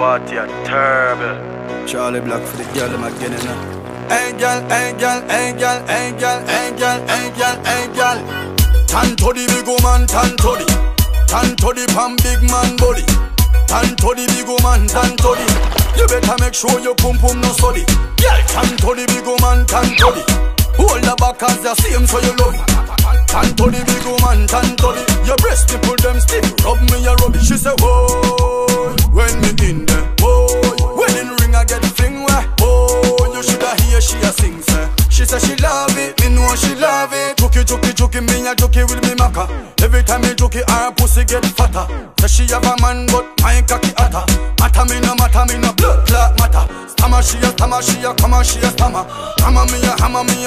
party are terrible. Charlie Black for the girl, them again, you know. Hey girl, hey girl, hey girl, hey girl, hey girl, hey girl, hey girl. Tan to the big woman, tan to the. Tan to the pan big man body. Tan to the big woman, tan to the. You better make sure your pum pum no study. Girl, tan to the big woman, tan to the. Hold the back as the same so you love it. Tan to the big woman, tan to the. Your breast nipple them stiff, rub me a rub it. She say, whoa, when me in there, whoa. Wedding ring I get fling where, whoa. You shoulda hear she a sing say. She say she love it, me know she love it. Chucky, me a chucky with me maca. Every time me chucky, her pussy get fatter. Say she have a man but my cocky hotter. Matter me no blood clot matter. Stammer she a, come on she a stammer. Hammer me a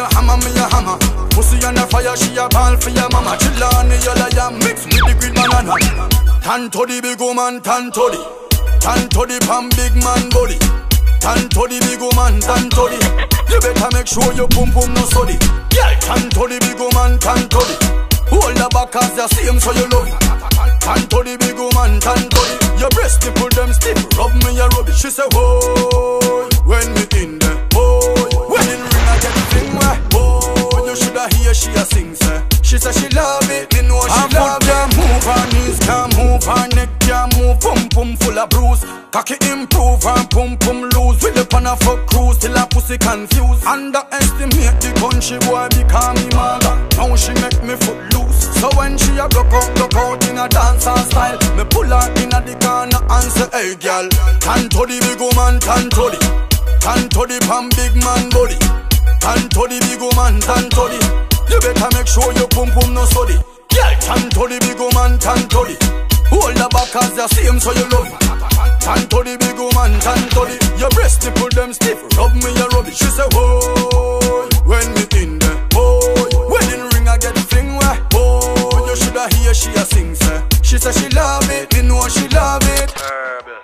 hammer. Pussy on the fire, she a ball for your mama. Chillani yalla ya mix with the green banana. Tan to the big woman, tan to the. Tan to the pan big man body. Tan to the big woman, tan to the. You better make sure your pum pum no study. Girl, tan to the big woman, tan to the. Hold the back as the same so you love it. Tan to the big woman, tan to the. Your breast nipple them stiff, rub me a rub it. She say, whoa, when me in there, whoa. When in ring I get fling where, whoa. You shoulda hear she a sing say. She say she love it, me know she love it. Can't move her knees, can't move her neck, can't move. Pum pum full of bruise. Cocky improve and pum pum lose. With the pan a fuck cruise till her pussy confused. Underestimate the country boy become me mother. Now she make me foot loose. So when she a block out in a dancer style, me pull her in a the corner and say, hey girl, tan to the big woman, tan to the. Tan to the pan big man body. Tan to the big woman, tan to the. You better make sure your pum pum no study. Girl, tan to the big woman, tan to the. Hold the back as the same so you love it. Tan to the big woman, tan to the. Your breast nipple them stiff, rub me a rub it. She say, whoa, when me in there, whoa. Wedding ring I get fling where, whoa. You shoulda hear she a sing say. She say she love it, me know she love it. Terrible.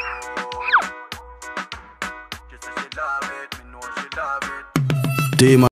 She say she love it, me know she love it. Demon.